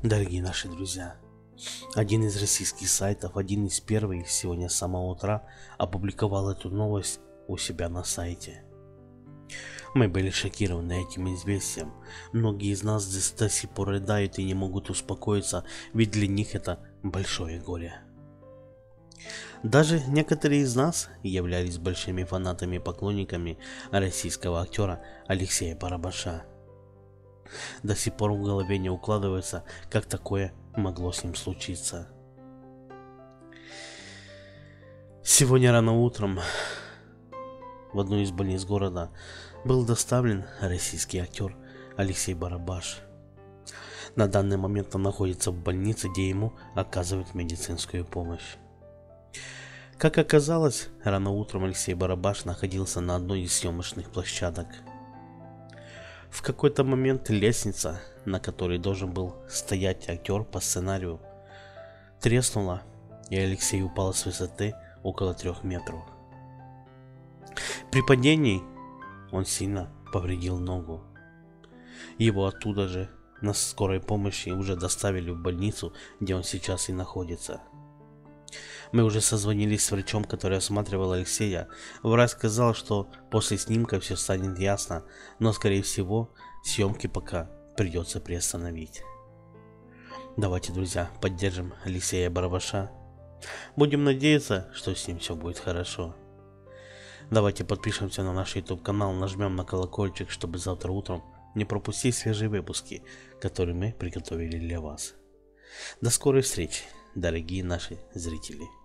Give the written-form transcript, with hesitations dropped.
Дорогие наши друзья, один из российских сайтов, один из первых сегодня с самого утра опубликовал эту новость у себя на сайте. Мы были шокированы этим известием. Многие из нас до сих пор рыдают и не могут успокоиться, ведь для них это большое горе. Даже некоторые из нас являлись большими фанатами и поклонниками российского актера Алексея Барабаша. До сих пор в голове не укладывается, как такое могло с ним случиться. Сегодня рано утром в одну из больниц города был доставлен российский актер Алексей Барабаш. На данный момент он находится в больнице, где ему оказывают медицинскую помощь. Как оказалось, рано утром Алексей Барабаш находился на одной из съемочных площадок. В какой-то момент лестница, на которой должен был стоять актер по сценарию, треснула, и Алексей упал с высоты около 3 метров. При падении он сильно повредил ногу. Его оттуда же на скорой помощи уже доставили в больницу, где он сейчас и находится. Мы уже созвонились с врачом, который осматривал Алексея. Врач сказал, что после снимка все станет ясно, но скорее всего съемки пока придется приостановить. Давайте, друзья, поддержим Алексея Барабаша. Будем надеяться, что с ним все будет хорошо. Давайте подпишемся на наш YouTube канал, нажмем на колокольчик, чтобы завтра утром не пропустить свежие выпуски, которые мы приготовили для вас. До скорой встречи, дорогие наши зрители.